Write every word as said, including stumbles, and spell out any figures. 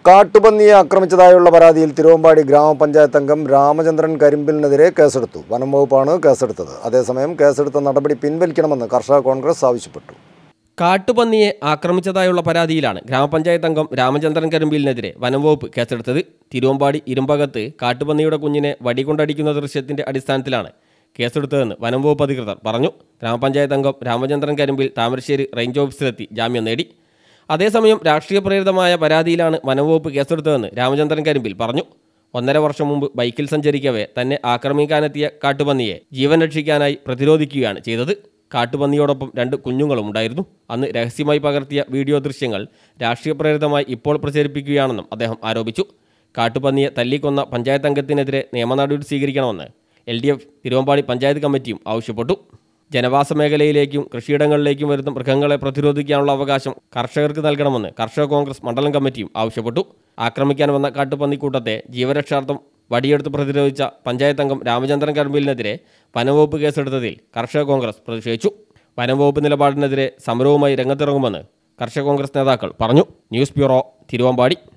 കാട്ടുപന്നിയെ ആക്രമിച്ചതായുള്ള പരാതിയിൽ തിരുവമ്പാടി ഗ്രാമപഞ്ചായത്ത് അംഗം രാമചന്ദ്രൻ കരിമ്പിലിനെതിരെ കേസെടുത്തു. വനം വകുപ്പാണ് കേസെടുത്തത്. അതേസമയം കേസെടുത്ത നടപടി പിൻവലിക്കണമെന്ന് കർഷക കോൺഗ്രസ് ആവശ്യപ്പെട്ടു. കാട്ടുപന്നിയെ ആക്രമിച്ചതായുള്ള പരാതിയിലാണ് ഗ്രാമപഞ്ചായത്ത് അംഗം രാമചന്ദ്രൻ കരിമ്പിലിനെതിരെ വനം വകുപ്പ് കേസെടുത്തത്. തിരുവമ്പാടി ഇരുമ്പകത്ത് കാട്ടുപന്നിയുടെ കുഞ്ഞിനെ വടികൊണ്ടടിക്കുന്ന ദൃശ്യത്തിന്റെ അടിസ്ഥാനത്തിലാണ് കേസെടുത്തതെന്ന് വനം വകുപ്പ് അധികൃതർ പറഞ്ഞു. ഗ്രാമപഞ്ചായത്ത് അംഗം രാമചന്ദ്രൻ കരിമ്പിൽ താമരശ്ശേരി റേഞ്ച് ഓഫീസിലെത്തി ജാമ്യം നേടി. അതേസമയം രാഷ്ട്രീയ പ്രേരിതമായ പരാതിയിലാണ് വനംവകുപ്പ് കേസെടുത്തതെന്ന് രാമചന്ദ്രൻ കരിമ്പിൽ പറഞ്ഞു. ഒന്നര വർഷം മുമ്പ് ബൈക്കിൽ സഞ്ചരിക്കവേ തന്നെ ആക്രമിക്കാനെത്തിയ കാട്ടുപന്നിയെ ജീവൻ രക്ഷിക്കാനായി പ്രതിരോധിക്കുകയാണ് ചെയ്തത്. കാട്ടുപന്നിയോടൊപ്പം രണ്ട് കുഞ്ഞുങ്ങളും ഉണ്ടായിരുന്നു. അന്ന് രഹസ്യമായി പകർത്തിയ വീഡിയോ ദൃശ്യങ്ങൾ രാഷ്ട്രീയ പ്രേരിതമായി ഇപ്പോൾ പ്രചരിപ്പിക്കുകയാണെന്നും അദ്ദേഹം ആരോപിച്ചു. കാട്ടുപന്നിയെ തല്ലിക്കൊന്ന പഞ്ചായത്ത് അംഗത്തിനെതിരെ നിയമ നടപടി സ്വീകരിക്കണമെന്ന് L D F Thiruvambady panchayat കമ്മിറ്റിയും ആവശ്യപ്പെട്ടു. ജനവാസ മേഖലയിലേക്കും കൃഷിയിടങ്ങളിലേക്കും വരുന്ന മൃഗങ്ങളെ പ്രതിരോധിക്കാനുള്ള അവകാശം കർഷകർക്ക് നൽകണമെന്ന് കർഷക കോൺഗ്രസ് മണ്ഡലം കമ്മിറ്റിയും ആവശ്യപ്പെട്ടു. ആക്രമിക്കാൻ വന്ന കാട്ടുപന്നിക്കൂട്ടത്തെ ജീവരക്ഷാർത്ഥം വടിയെടുത്ത് പ്രതിരോധിച്ച പഞ്ചായത്ത് അംഗം രാമചന്ദ്രൻ കരിമ്പിലിനെതിരെ വനംവകുപ്പ് കേസെടുത്തതിൽ കർഷക കോൺഗ്രസ് പ്രതിഷേധിച്ചു. വനംവകുപ്പ് നിലപാടിനെതിരെ സമരവുമായി രംഗത്തിറങ്ങുമെന്ന് കർഷക കോൺഗ്രസ് നേതാക്കൾ പറഞ്ഞു. News bureau, Thiruvambady.